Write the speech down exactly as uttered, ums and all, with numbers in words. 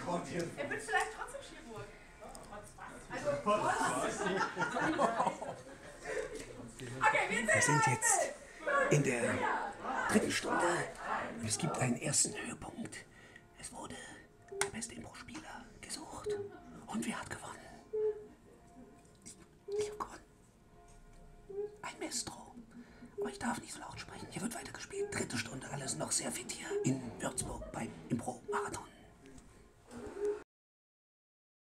Er wird vielleicht trotzdem Chirurg. Also, okay, wir, wir sind jetzt in der dritten Stunde und es gibt einen ersten Höhepunkt. Es wurde der beste Impro-Spieler gesucht. Und wer hat gewonnen? Ich hab gewonnen. Ein Maestro. Aber ich darf nicht so laut sprechen. Hier wird weiter gespielt. Dritte Stunde, alles noch sehr fit hier in Würzburg beim Impro-Marathon.